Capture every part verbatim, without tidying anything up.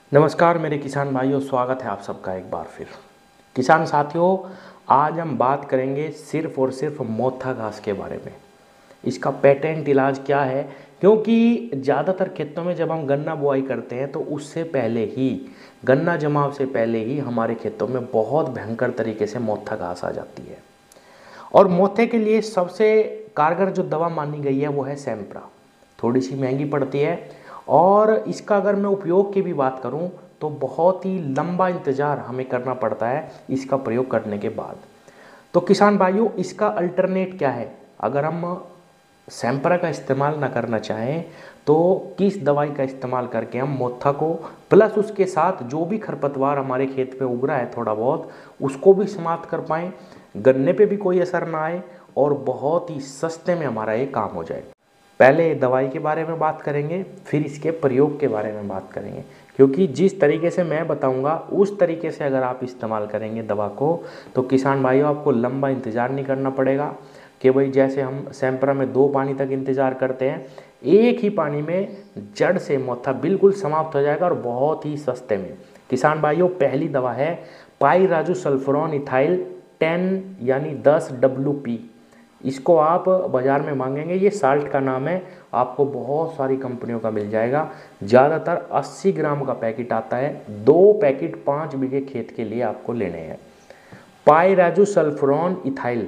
नमस्कार मेरे किसान भाइयों, स्वागत है आप सबका एक बार फिर। किसान साथियों, आज हम बात करेंगे सिर्फ और सिर्फ मोथा घास के बारे में। इसका पेटेंट इलाज क्या है, क्योंकि ज़्यादातर खेतों में जब हम गन्ना बुआई करते हैं तो उससे पहले ही, गन्ना जमाव से पहले ही हमारे खेतों में बहुत भयंकर तरीके से मोथा घास आ जाती है। और मोथे के लिए सबसे कारगर जो दवा मानी गई है वो है सैंप्रा। थोड़ी सी महंगी पड़ती है और इसका अगर मैं उपयोग की भी बात करूं तो बहुत ही लंबा इंतज़ार हमें करना पड़ता है इसका प्रयोग करने के बाद। तो किसान भाइयों, इसका अल्टरनेट क्या है? अगर हम सैंप्रा का इस्तेमाल ना करना चाहें तो किस दवाई का इस्तेमाल करके हम मोथा को प्लस उसके साथ जो भी खरपतवार हमारे खेत पे उग रहा है थोड़ा बहुत, उसको भी समाप्त कर पाएँ, गन्ने पे भी कोई असर ना आए और बहुत ही सस्ते में हमारा ये काम हो जाए। पहले दवाई के बारे में बात करेंगे, फिर इसके प्रयोग के बारे में बात करेंगे, क्योंकि जिस तरीके से मैं बताऊंगा उस तरीके से अगर आप इस्तेमाल करेंगे दवा को तो किसान भाइयों आपको लंबा इंतज़ार नहीं करना पड़ेगा कि भाई जैसे हम सैंप्रा में दो पानी तक इंतज़ार करते हैं, एक ही पानी में जड़ से मोथा बिल्कुल समाप्त हो जाएगा और बहुत ही सस्ते में। किसान भाइयों, पहली दवा है पाइराजोसल्फोरान इथाइल टेन यानी दस डब्ल्यू पी। इसको आप बाज़ार में मांगेंगे, ये साल्ट का नाम है, आपको बहुत सारी कंपनियों का मिल जाएगा। ज़्यादातर अस्सी ग्राम का पैकेट आता है, दो पैकेट पाँच बीघे खेत के लिए आपको लेने हैं। पाइराजोसल्फोरान इथाइल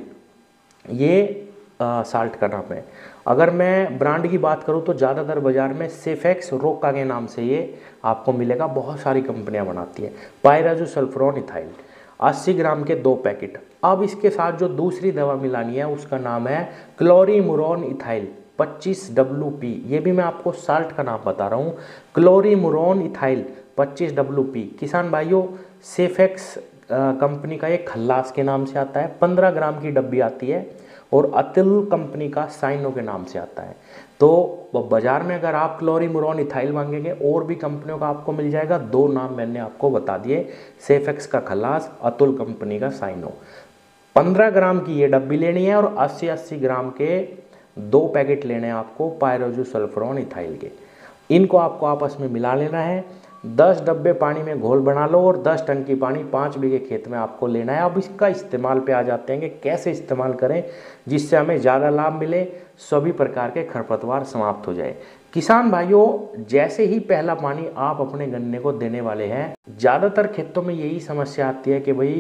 ये आ, साल्ट का नाम है। अगर मैं ब्रांड की बात करूँ तो ज़्यादातर बाज़ार में सेफेक्स रोका के नाम से ये आपको मिलेगा, बहुत सारी कंपनियाँ बनाती है। पाइराजोसल्फोरान इथाइल अस्सी ग्राम के दो पैकेट। अब इसके साथ जो दूसरी दवा मिलानी है उसका नाम है क्लोरीमुरोन इथाइल पच्चीस डब्ल्यू पी। ये भी मैं आपको साल्ट का नाम बता रहा हूँ, क्लोरीमुरोन इथाइल पच्चीस डब्ल्यू पी। किसान भाइयों, सेफेक्स कंपनी का एक खल्लास के नाम से आता है, पंद्रह ग्राम की डब्बी आती है, और अतुल कंपनी का साइनो के नाम से आता है। तो बाज़ार में अगर आप क्लोरीमुरोन इथाइल मांगेंगे और भी कंपनियों का आपको मिल जाएगा, दो नाम मैंने आपको बता दिए, सेफेक्स का खल्लास, अतुल कंपनी का साइनो। पंद्रह ग्राम की ये डब्बी लेनी है और अस्सी अस्सी ग्राम के दो पैकेट लेने हैं आपको पाइराजोसल्फोरान इथाइल के। इनको आपको आपस में मिला लेना है, दस डब्बे पानी में घोल बना लो और दस टंकी पानी पाँच बीघे खेत में आपको लेना है। अब इसका इस्तेमाल पे आ जाते हैं कि कैसे इस्तेमाल करें जिससे हमें ज़्यादा लाभ मिले, सभी प्रकार के खरपतवार समाप्त हो जाए। किसान भाइयों, जैसे ही पहला पानी आप अपने गन्ने को देने वाले हैं, ज़्यादातर खेतों में यही समस्या आती है कि भाई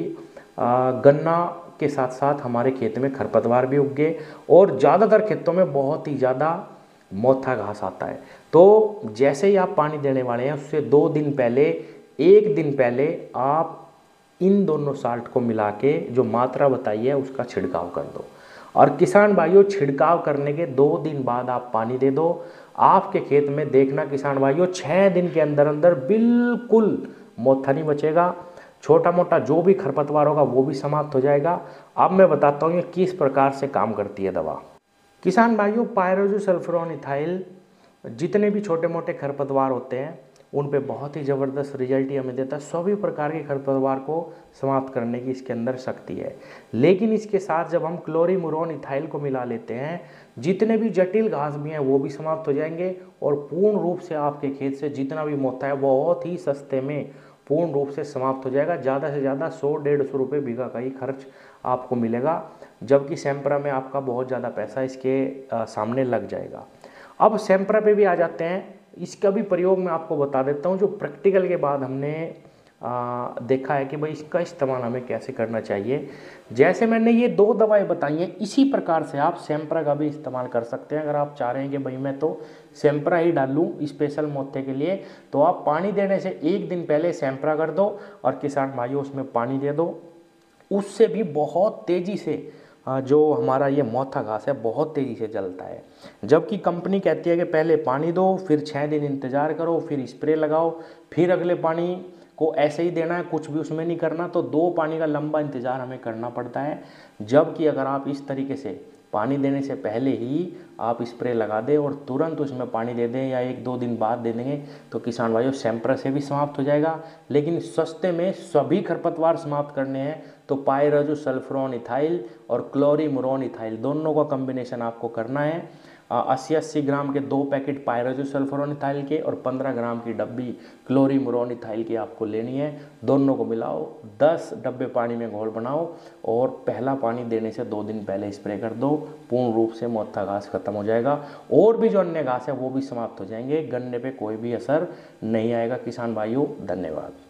गन्ना के साथ साथ हमारे खेत में खरपतवार भी उग गए और ज़्यादातर खेतों में बहुत ही ज़्यादा मोथा घास आता है। तो जैसे ही आप पानी देने वाले हैं उससे दो दिन पहले, एक दिन पहले आप इन दोनों साल्ट को मिला के जो मात्रा बताई है उसका छिड़काव कर दो। और किसान भाइयों, छिड़काव करने के दो दिन बाद आप पानी दे दो। आपके खेत में देखना किसान भाइयों, छः दिन के अंदर अंदर बिल्कुल मोथा नहीं बचेगा, छोटा मोटा जो भी खरपतवार होगा वो भी समाप्त हो जाएगा। अब मैं बताता हूँ ये किस प्रकार से काम करती है दवा। किसान भाइयों, पाइराजोसल्फोरान इथाइल जितने भी छोटे मोटे खरपतवार होते हैं उन पे बहुत ही ज़बरदस्त रिजल्ट ही हमें देता है। सभी प्रकार के खरपतवार को समाप्त करने की इसके अंदर शक्ति है। लेकिन इसके साथ जब हम क्लोरीमुरोन इथाइल को मिला लेते हैं, जितने भी जटिल घास भी हैं वो भी समाप्त हो जाएंगे और पूर्ण रूप से आपके खेत से जितना भी मोथा है बहुत ही सस्ते में पूर्ण रूप से समाप्त हो जाएगा। ज़्यादा से ज़्यादा सौ डेढ़ सौ रुपये बीघा का ही खर्च आपको मिलेगा, जबकि सैंप्रा में आपका बहुत ज़्यादा पैसा इसके आ, सामने लग जाएगा। अब सैंप्रा पे भी आ जाते हैं, इसका भी प्रयोग मैं आपको बता देता हूँ, जो प्रैक्टिकल के बाद हमने आ, देखा है कि भाई इसका इस्तेमाल हमें कैसे करना चाहिए। जैसे मैंने ये दो दवाएं बताई हैं, इसी प्रकार से आप सैंप्रा का भी इस्तेमाल कर सकते हैं। अगर आप चाह रहे हैं कि भाई मैं तो सैंप्रा ही डालूं स्पेशल मोथे के लिए, तो आप पानी देने से एक दिन पहले सैंप्रा कर दो और किसान भाइयों उसमें पानी दे दो। उससे भी बहुत तेज़ी से जो हमारा ये मोथा घास है बहुत तेज़ी से जलता है। जबकि कंपनी कहती है कि पहले पानी दो, फिर छः दिन इंतज़ार करो, फिर स्प्रे लगाओ, फिर अगले पानी को ऐसे ही देना है, कुछ भी उसमें नहीं करना। तो दो पानी का लंबा इंतज़ार हमें करना पड़ता है। जबकि अगर आप इस तरीके से पानी देने से पहले ही आप स्प्रे लगा दें और तुरंत उसमें पानी दे दें या एक दो दिन बाद दे देंगे तो किसान भाइयों सैंप्रा से भी समाप्त हो जाएगा। लेकिन सस्ते में सभी खरपतवार समाप्त करने हैं तो पाइराजोसल्फोरान इथाइल और क्लोरीमुरोन इथाइल दोनों का कॉम्बिनेशन आपको करना है। अस्सी अस्सी ग्राम के दो पैकेट पायरोजोसल्फोरोनिथाइल के और पंद्रह ग्राम की डब्बी क्लोरीमुरोनिथाइल की आपको लेनी है। दोनों को मिलाओ, दस डब्बे पानी में घोल बनाओ और पहला पानी देने से दो दिन पहले स्प्रे कर दो। पूर्ण रूप से मोथा घास खत्म हो जाएगा और भी जो अन्य घास है वो भी समाप्त हो जाएंगे। गन्ने पे कोई भी असर नहीं आएगा। किसान भाइयों, धन्यवाद।